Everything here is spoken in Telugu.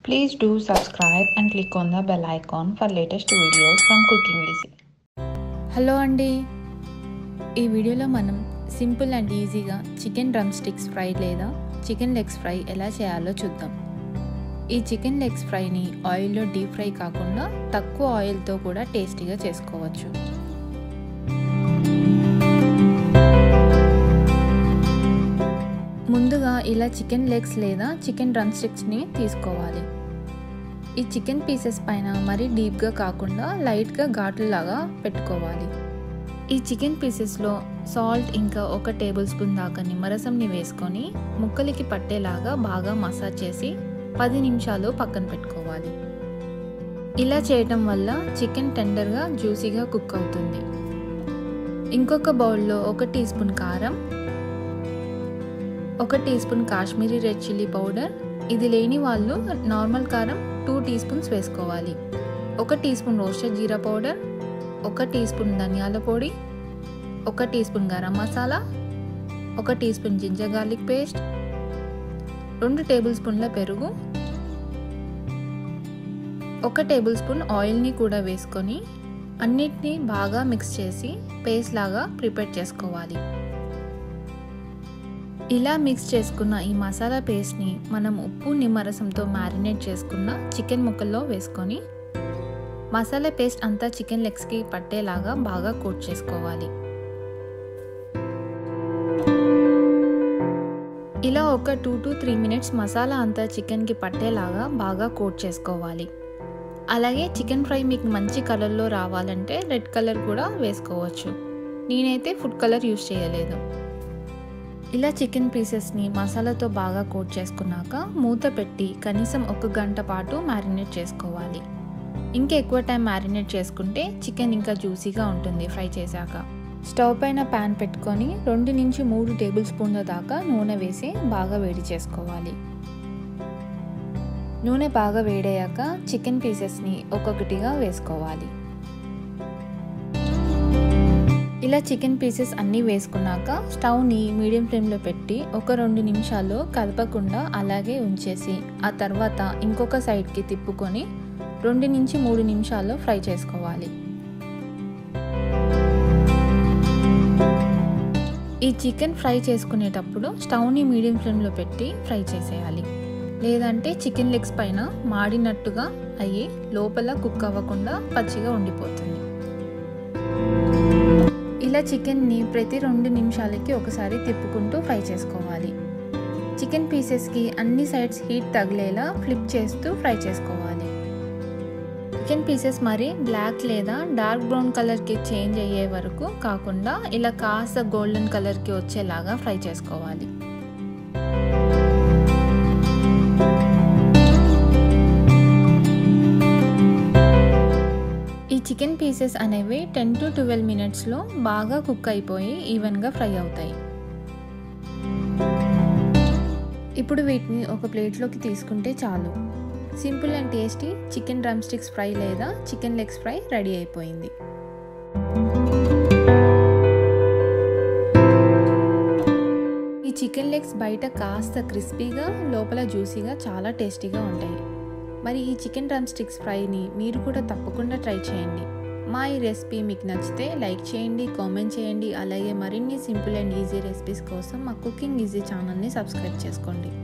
Please do subscribe and click on the bell icon for latest videos from Cooking Easy. Hello అండి, ఈ వీడియోలో మనం సింపుల్ అండ్ ఈజీగా చికెన్ డ్రమ్ స్టిక్స్ ఫ్రై లేదా చికెన్ లెగ్స్ ఫ్రై ఎలా చేయాలో చూద్దాం. ఈ చికెన్ లెగ్స్ ఫ్రైని ఆయిల్లో డీప్ ఫ్రై కాకుండా తక్కువ ఆయిల్తో కూడా టేస్టీగా చేసుకోవచ్చు. ముందుగా ఇలా చికెన్ లెగ్స్ లేదా చికెన్ డ్రమ్ స్టిక్స్ని తీసుకోవాలి. ఈ చికెన్ పీసెస్ పైన మరీ డీప్గా కాకుండా లైట్గా ఘాటులాగా పెట్టుకోవాలి. ఈ చికెన్ పీసెస్లో సాల్ట్ ఇంకా 1 టేబుల్ స్పూన్ దాకా నిమ్మరసంని వేసుకొని ముక్కలకి పట్టేలాగా బాగా మసాజ్ చేసి 10 నిమిషాలు పక్కన పెట్టుకోవాలి. ఇలా చేయటం వల్ల చికెన్ టెండర్గా జ్యూసీగా కుక్ అవుతుంది. ఇంకొక బౌల్లో 1 టీ స్పూన్ కారం, 1 teaspoon Kashmiri red chilli powder, ఇది లేని వాళ్ళు నార్మల్ కారం 2 టీ స్పూన్స్ వేసుకోవాలి. 1 teaspoon roasted jeera powder, 1 teaspoon ధనియాల పొడి, 1 teaspoon garam masala, 1 teaspoon ginger garlic paste, 2 టేబుల్ స్పూన్ల పెరుగు, 1 టేబుల్ స్పూన్ ఆయిల్ని కూడా వేసుకొని అన్నిటినీ బాగా మిక్స్ చేసి పేస్ట్ లాగా ప్రిపేర్ చేసుకోవాలి. ఇలా మిక్స్ చేసుకున్న ఈ మసాలా పేస్ట్ని మనం ఉప్పు నిమ్మరసంతో మ్యారినేట్ చేసుకున్న చికెన్ ముక్కల్లో వేసుకొని మసాలా పేస్ట్ అంతా చికెన్ లెగ్స్కి పట్టేలాగా బాగా కోట్ చేసుకోవాలి. ఇలా ఒక 2 to 3 మినిట్స్ మసాలా అంతా చికెన్కి పట్టేలాగా బాగా కోట్ చేసుకోవాలి. అలాగే చికెన్ ఫ్రై మీకు మంచి కలర్లో రావాలంటే రెడ్ కలర్ కూడా వేసుకోవచ్చు. నేనైతే ఫుడ్ కలర్ యూజ్ చేయలేదు. ఇలా చికెన్ పీసెస్ని మసాలాతో బాగా కోట్ చేసుకున్నాక మూత పెట్టి కనీసం 1 గంట పాటు మ్యారినేట్ చేసుకోవాలి. ఇంకా ఎక్కువ టైం మ్యారినేట్ చేసుకుంటే చికెన్ ఇంకా జ్యూసీగా ఉంటుంది ఫ్రై చేశాక. స్టవ్ పైన ప్యాన్ పెట్టుకొని 2 నుంచి 3 టేబుల్ స్పూన్ల దాకా నూనె వేసి బాగా వేడి చేసుకోవాలి. నూనె బాగా వేడయ్యాక చికెన్ పీసెస్ని ఒక్కొక్కటిగా వేసుకోవాలి. ఇలా చికెన్ పీసెస్ అన్నీ వేసుకున్నాక స్టవ్ని మీడియం ఫ్లేమ్లో పెట్టి 1-2 నిమిషాలు కదపకుండా అలాగే ఉంచేసి ఆ తర్వాత ఇంకొక సైడ్కి తిప్పుకొని 2 నుంచి 3 నిమిషాలు ఫ్రై చేసుకోవాలి. ఈ చికెన్ ఫ్రై చేసుకునేటప్పుడు స్టవ్ని మీడియం ఫ్లేమ్లో పెట్టి ఫ్రై చేసేయాలి. లేదంటే చికెన్ లెగ్స్ పైన మాడినట్టుగా అయ్యి లోపల కుక్ అవ్వకుండా పచ్చిగా ఉండిపోతుంది. ఇలా చికెన్ని ప్రతి 2 నిమిషాలకి ఒకసారి తిప్పుకుంటూ ఫ్రై చేసుకోవాలి. చికెన్ పీసెస్కి అన్ని సైడ్స్ హీట్ తగిలేలా ఫ్లిప్ చేస్తూ ఫ్రై చేసుకోవాలి. చికెన్ పీసెస్ మరి బ్లాక్ లేదా డార్క్ బ్రౌన్ కలర్కి చేంజ్ అయ్యే వరకు కాకుండా ఇలా కాస్త గోల్డెన్ కలర్కి వచ్చేలాగా ఫ్రై చేసుకోవాలి. ఈ చికెన్ పీసెస్ అనేవి 10 to 12 మినిట్స్లో బాగా కుక్ అయిపోయి ఈవెన్గా ఫ్రై అవుతాయి. ఇప్పుడు వీటిని ఒక ప్లేట్లోకి తీసుకుంటే చాలు. Simple and tasty chicken drumsticks fry లేదా చికెన్ లెగ్స్ ఫ్రై రెడీ అయిపోయింది. ఈ చికెన్ లెగ్స్ బయట కాస్త క్రిస్పీగా లోపల జ్యూసీగా చాలా టేస్టీగా ఉంటాయి. మరి ఈ చికెన్ డ్రమ్ స్టిక్స్ ఫ్రైని మీరు కూడా తప్పకుండా ట్రై చేయండి. మా ఈ రెసిపీ మీకు నచ్చితే లైక్ చేయండి, కామెంట్ చేయండి. అలాగే మరిన్ని సింపుల్ అండ్ ఈజీ రెసిపీస్ కోసం మా కుకింగ్ ఈజీ ఛానల్ని సబ్స్క్రైబ్ చేసుకోండి.